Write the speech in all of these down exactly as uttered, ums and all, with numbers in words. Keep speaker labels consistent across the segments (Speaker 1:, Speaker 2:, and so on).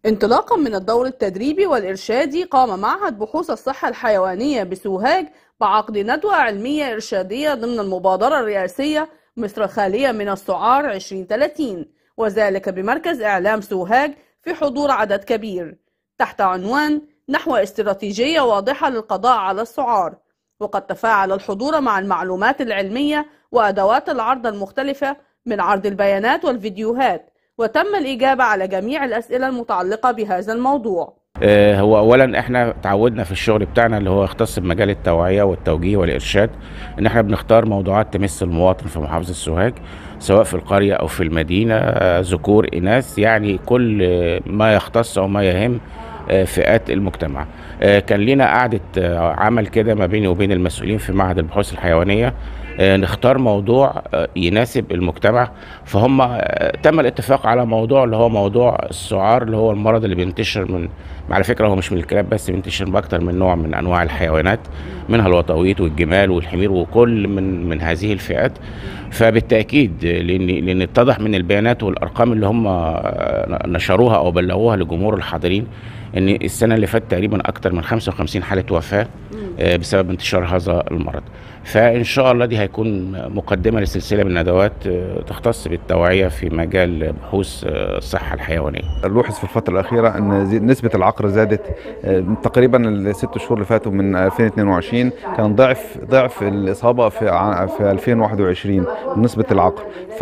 Speaker 1: انطلاقا من الدور التدريبي والإرشادي، قام معهد بحوث الصحة الحيوانية بسوهاج بعقد ندوة علمية إرشادية ضمن المبادرة الرئاسية مصر خالية من السعار عشرين ثلاثين، وذلك بمركز إعلام سوهاج في حضور عدد كبير، تحت عنوان نحو استراتيجية واضحة للقضاء على السعار. وقد تفاعل الحضور مع المعلومات العلمية وأدوات العرض المختلفة من عرض البيانات والفيديوهات، وتم الإجابة على جميع الأسئلة المتعلقة بهذا الموضوع.
Speaker 2: هو اولا احنا تعودنا في الشغل بتاعنا اللي هو يختص بمجال التوعيه والتوجيه والارشاد ان احنا بنختار موضوعات تمس المواطن في محافظه سوهاج، سواء في القريه او في المدينه، ذكور اناث، يعني كل ما يختص او ما يهم فئات المجتمع. كان لنا قعده عمل كده ما بيني وبين المسؤولين في معهد البحوث الحيوانيه، نختار موضوع يناسب المجتمع، فهم تم الاتفاق على موضوع اللي هو موضوع السعار، اللي هو المرض اللي بينتشر من، على فكره هو مش من الكلاب بس، بينتشر باكتر من نوع من انواع الحيوانات، منها الوطاويط والجمال والحمير وكل من من هذه الفئات. فبالتاكيد لان لان اتضح من البيانات والارقام اللي هم نشروها او بلغوها لجمهور الحاضرين ان السنه اللي فاتت تقريبا اكتر من خمسة وخمسين حاله وفاه بسبب انتشار هذا المرض. فان شاء الله دي هيكون مقدمه لسلسله من الندوات تختص بالتوعيه في مجال بحوث الصحه الحيوانيه.
Speaker 3: نلاحظ في الفتره الاخيره ان نسبه العقر زادت تقريبا الست شهور اللي فاتوا من ألفين واثنين وعشرين كان ضعف ضعف الاصابه في في ألفين وواحد وعشرين نسبه العقر.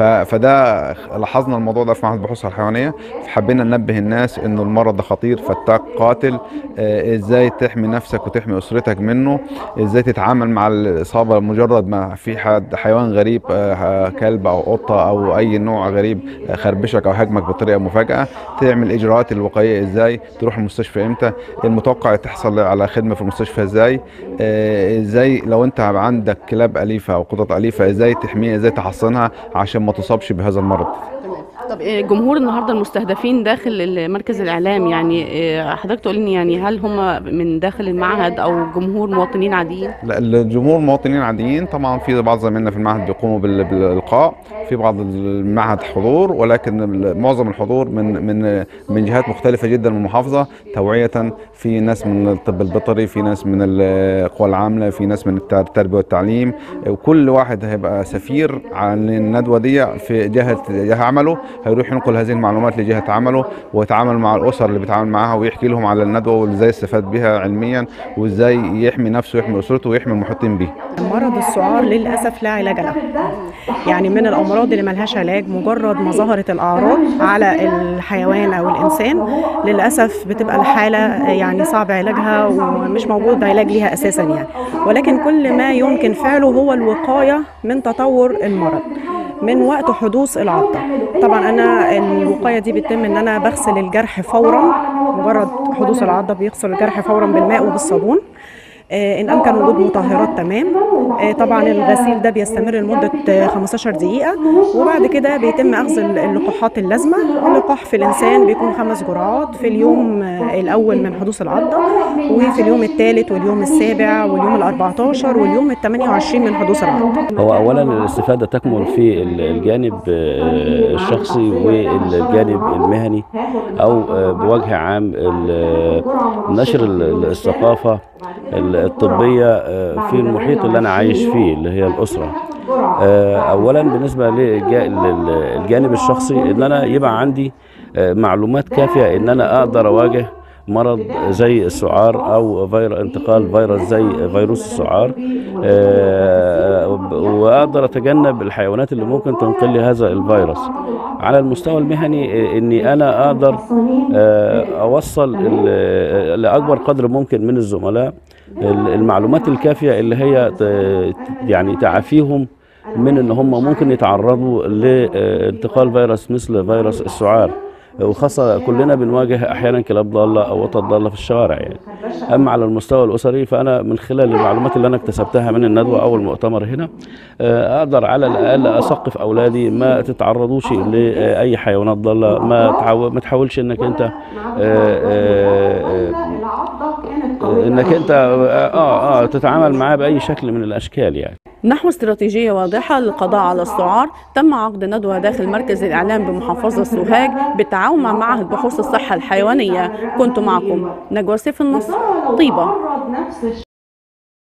Speaker 3: فده لاحظنا الموضوع ده في معهد البحوث الحيوانيه، فحبينا ننبه الناس انه المرض ده خطير فتاك قاتل، ازاي تحمي نفسك وتحمي اسرتك منه، ازاي تتعامل مع الاصابه مجرد ما في حد حيوان غريب كلب او قطه او اي نوع غريب خربشك او هاجمك بطريقه مفاجاه، تعمل اجراءات الوقائيه ازاي، تروح المستشفى امتى، المتوقع تحصل على خدمه في المستشفى ازاي، ازاي لو انت عندك كلاب اليفه او قطط اليفه ازاي تحميها، ازاي تحصنها عشان ما تصابش بهذا المرض.
Speaker 4: طب جمهور النهارده المستهدفين داخل مركز الاعلام، يعني حضرتك تقول لي يعني هل هم من داخل المعهد او جمهور مواطنين عاديين؟
Speaker 3: لا، الجمهور مواطنين عاديين طبعا، في بعض زمايلنا في المعهد بيقوموا بالالقاء، في بعض المعهد حضور، ولكن معظم الحضور من من من جهات مختلفه جدا من المحافظه توعيه، في ناس من الطب البيطري، في ناس من القوى العامله، في ناس من التربيه والتعليم، وكل واحد هيبقى سفير عن الندوه دي في جهه جهه عمله، هيروح ينقل هذه المعلومات لجهه عمله ويتعامل مع الاسر اللي بيتعامل معاها ويحكي لهم على الندوه وازاي استفاد بها علميا وازاي يحمي نفسه ويحمي اسرته ويحمي المحيطين به.
Speaker 5: مرض السعار للاسف لا علاج له، يعني من الامراض اللي ملهاش علاج، مجرد ما ظهرت الاعراض على الحيوان او الانسان للاسف بتبقى الحاله يعني صعب علاجها ومش موجود علاج ليها اساسا يعني، ولكن كل ما يمكن فعله هو الوقايه من تطور المرض من وقت حدوث العضة. طبعا انا الوقايه دي بتتم ان انا بغسل الجرح فورا، مجرد حدوث العضة بيغسل الجرح فورا بالماء وبالصابون، ان امكن وجود مطهرات تمام. طبعا الغسيل ده بيستمر لمده خمستاشر دقيقه، وبعد كده بيتم اخذ اللقاحات اللازمه. اللقاح في الانسان بيكون خمس جرعات في اليوم الاول من حدوث العضه، وفي اليوم الثالث واليوم السابع واليوم الاربعتاشر واليوم الثامن والعشرين من حدوث العضه.
Speaker 6: هو اولا الاستفاده تكمن في الجانب الشخصي والجانب المهني، او بوجه عام نشر الثقافه الطبية في المحيط اللي أنا عايش فيه اللي هي الأسرة. أولا بالنسبة للجانب الشخصي إن أنا يبقى عندي معلومات كافية إن أنا أقدر أواجه مرض زي السعار أو فيروس انتقال فيروس زي فيروس السعار، وأقدر أتجنب الحيوانات اللي ممكن تنقل لي هذا الفيروس. على المستوى المهني إني أنا أقدر أوصل لأكبر قدر ممكن من الزملاء المعلومات الكافية اللي هي يعني تعافيهم من إن هم ممكن يتعرضوا لانتقال فيروس مثل فيروس السعار، وخاصة كلنا بنواجه أحيانا كلاب ضالة أو قطط ضالة في الشوارع يعني. أما على المستوى الأسري فأنا من خلال المعلومات اللي أنا اكتسبتها من الندوة أو المؤتمر هنا أقدر على الأقل أثقف أولادي ما تتعرضوش لأي حيوانات ضالة، ما ما تحاولش إنك أنت إنك أنت آه آه تتعامل معاه بأي شكل من الأشكال يعني.
Speaker 4: نحو استراتيجية واضحة للقضاء على السعار تم عقد ندوة داخل مركز الإعلام بمحافظة سوهاج بالتعاون مع معهد بحوث الصحة الحيوانية. كنت معكم نجوى سيف النصر، طيبة.